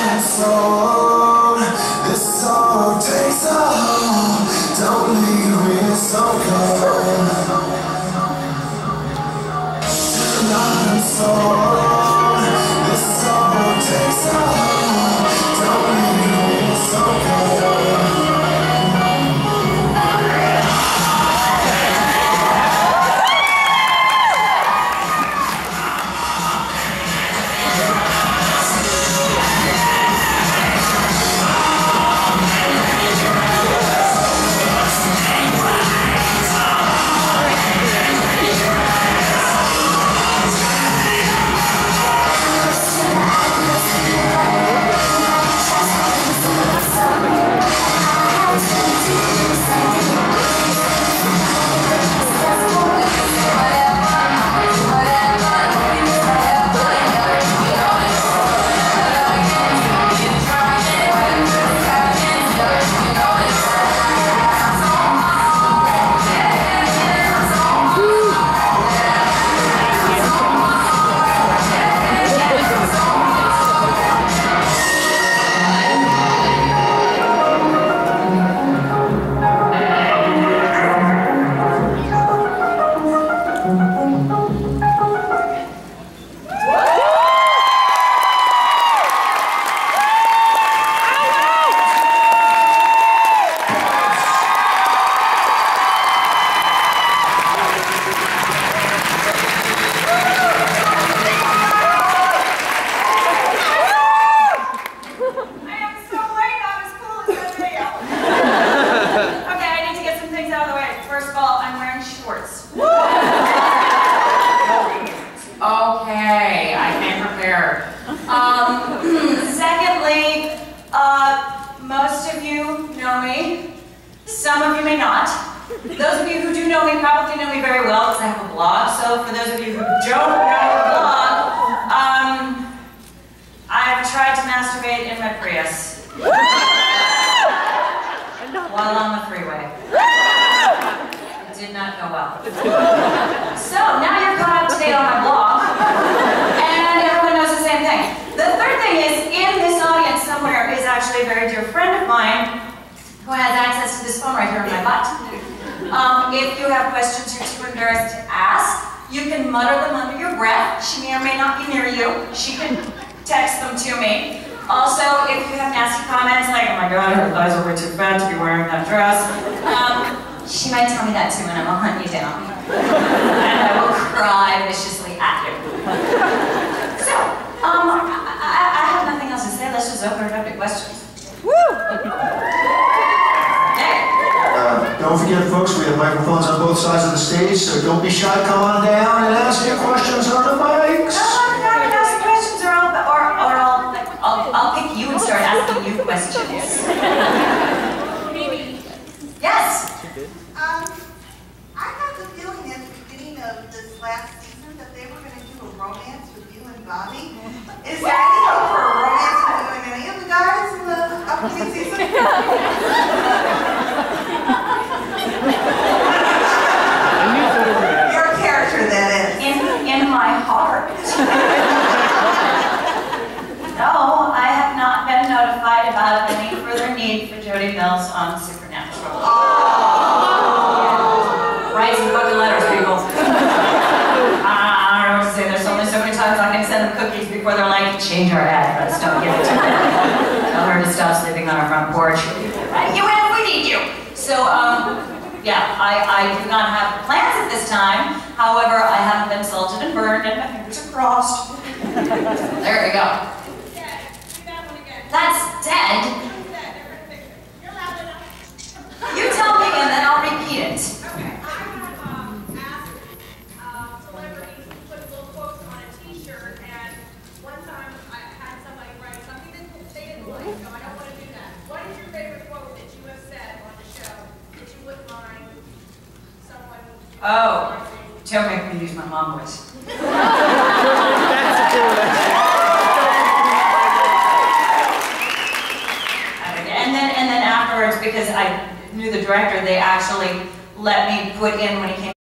and soul. This song takes a hold. Don't leave me so cold. Heart and soul. This song takes a hold. Don't leave me so cold. Okay, I came prepared. Secondly, most of you know me. Some of you may not. Those of you who do know me probably know me very well because I have a blog. So for those of you who don't know the blog, I've tried to masturbate in my Prius while on the freeway. It did not go well. So now you're caught up to date on my blog, and everyone knows the same thing. The third thing is, in this audience somewhere is actually a very dear friend of mine who has access to this phone right here in my butt. If you have questions you're too embarrassed to ask, you can mutter them under your breath. She may or may not be near you. She can text them to me. Also, if you have nasty comments like, oh my god, her thighs are way too fat to be wearing that dress, she might tell me that too, and I will hunt you down. And I will cry viciously at you. So, I have nothing else to say. Let's just open it up to questions. Woo! Don't forget, folks, we have microphones on both sides of the stage, so don't be shy. Come on down and ask your questions on the mics. I'll pick you and start asking you questions. Yes? I got the feeling at the beginning of this last season that they were going to do a romance with you and Bobby. Is there any hope for a romance with you and any of the guys in the upcoming season? Your character, that is. In my heart. No, I have not been notified about any further need for Jody Mills on Supernatural. Oh. Write some fucking letters, people. I don't know what to say. There's only so many times I can send them cookies before they're like, change our address, don't give it to her. Tell her to stop sleeping on our front porch. You in, we need you. So, yeah, I do not have plans at this time. However, I haven't been salted and burned and my fingers are crossed. There we go. That's dead. You're loud enough. You tell me and then I'll repeat it. Okay. I have asked celebrities to put little quotes on a t-shirt, and one time I had somebody write something that they didn't like, so I don't want to do that. What is your favorite quote that you have said on the show that you wouldn't mind someone... Oh, don't make me use my mom voice. Because I knew the director, they actually let me put in when he came